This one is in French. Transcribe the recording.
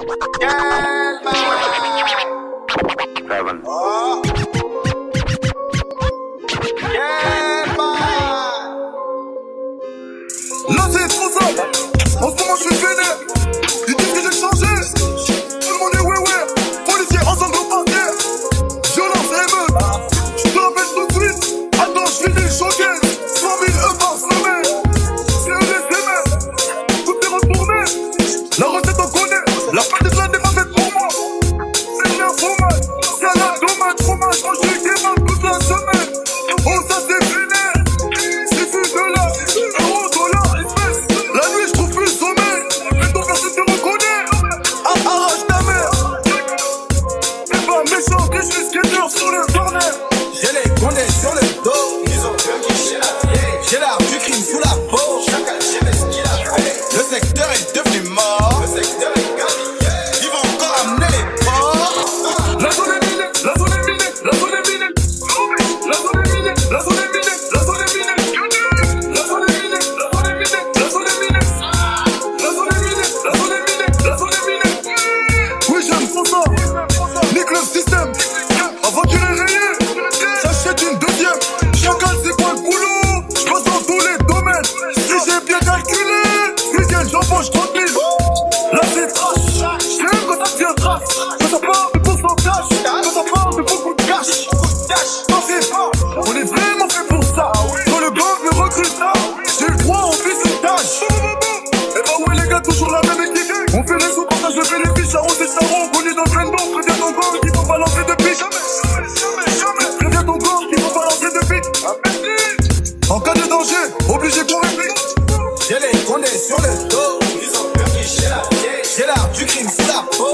Là c'est trop ça. En ce moment je suis vénère. Ils disent que j'ai changé. Tout le monde est ouais. Policiers ensemble au parquet. Violence émeute. Je te rappelle tout de suite. Attends, je finis choqué. 100 000 euros par semaine. C'est eux les semaines. Tout est retourné. La recette on connaît. La pâte de la n'est pas faite pour moi. C'est bien fromage. Salade, tomate, fromage. Mange du kebab toute la semaine. Oh ça c'est vénère. C'est plus de là. Euro, dollar, espèce. La nuit je trouve plus le sommeil. Mais ton personne te reconnaît. Arrache ta mère. T'es pas méchant que je suis skater sur le corner. J'ai les condés sur le dos. Ils ont peur qu'ils chez la vieille. J'ai l'art du crime sous la peau. Chacun sait ce qu'il a fait. Le secteur est devenu mort. Le secteur est gaspillé. Ils vont encore amener les porcs. La zone est minée, la zone est minée, la zone est minée. La zone est minée, la zone est minée, la zone est minée. La zone est minée, la zone est minée, la zone est minée. La zone est minée, la zone est minée, la zone est minée. Oui, j'aime trop ça. Nique le système. Avant qu'il ait rayé, j'achète une deuxième. Chacal, c'est quoi le boulot? Je passe dans tous les domaines. Si j'ai bien calculé, week-end, j'embauche tranquille. Là, c'est trash. J'aime quand ça devient trash. Quand ça parle de pourcentage. Quand ça parle de beaucoup de cash. Non, c'est pas. On est vraiment fait pour ça. Quand le gang me recrute, j'ai le droit au visitage. Et bah ouais les gars, toujours la même équipe. On fait les sous, partage le bénéfice, arrosé Saron. On est dans le train d'eau, préviens ton gang qui vont balancer de pique. Jamais. Préviens ton gang qui vont balancer de pique. En cas de danger, obligé qu'on réplique. J'ai les condés sur le dos. Ils ont peur qu'ils chez la vieille. J'ai l'art du crime sous la peau.